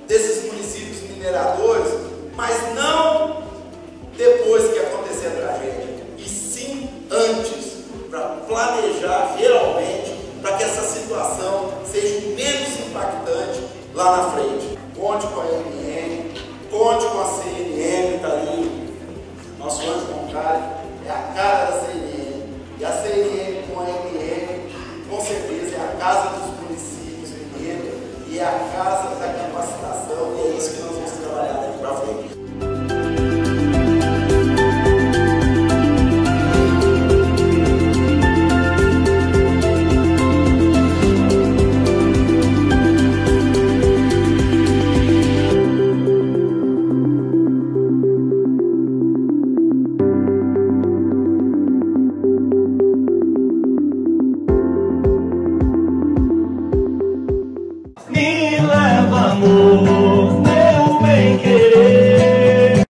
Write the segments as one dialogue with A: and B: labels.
A: desses municípios mineradores, mas não depois que acontecer a tragédia, e sim antes, para planejar realmente, para que essa situação seja menos impactante lá na frente. Conte com a AMM, conte com a CNM, está ali, nosso anjo Concari, é a cara da CNM, e a CNM com a AMM, com certeza é a casa dos municípios mineiros, e é a casa da capacitação, e é isso que nós vamos trabalhar daqui para frente.
B: Me leva, amor, meu bem-querer.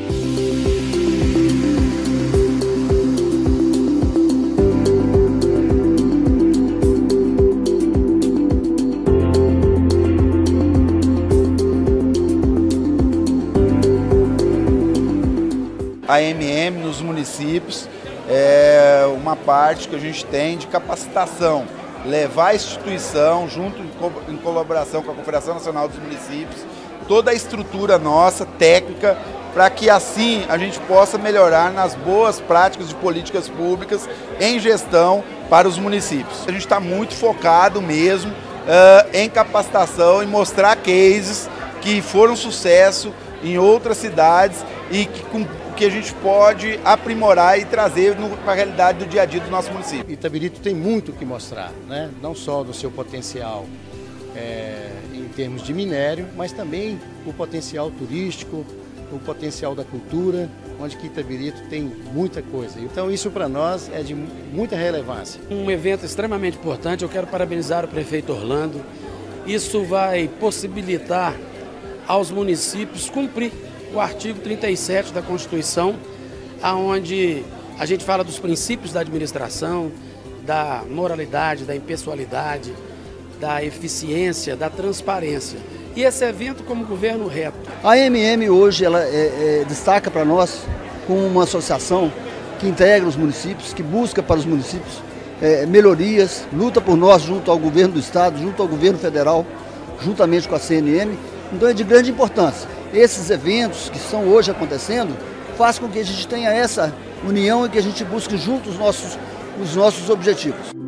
C: A AMM nos municípios é uma parte que a gente tem de capacitação, levar a instituição, junto em colaboração com a Confederação Nacional dos Municípios, toda a estrutura nossa, técnica, para que assim a gente possa melhorar nas boas práticas de políticas públicas em gestão para os municípios. A gente está muito focado mesmo em capacitação e mostrar cases que foram sucesso em outras cidades e que a gente pode aprimorar e trazer para a realidade do dia a dia do nosso município.
D: Itabirito tem muito o que mostrar, né? Não só do seu potencial em termos de minério, mas também o potencial turístico, o potencial da cultura, onde que Itabirito tem muita coisa. Então isso para nós é de muita relevância.
E: Um evento extremamente importante, eu quero parabenizar o prefeito Orlando. Isso vai possibilitar aos municípios cumprir o artigo 37 da Constituição, onde a gente fala dos princípios da administração, da moralidade, da impessoalidade, da eficiência, da transparência. E esse evento como governo reto.
F: A AMM hoje ela destaca para nós como uma associação que integra os municípios, que busca para os municípios melhorias, luta por nós junto ao governo do estado, junto ao governo federal, juntamente com a CNM. Então é de grande importância. Esses eventos que estão hoje acontecendo faz com que a gente tenha essa união e que a gente busque juntos os nossos objetivos.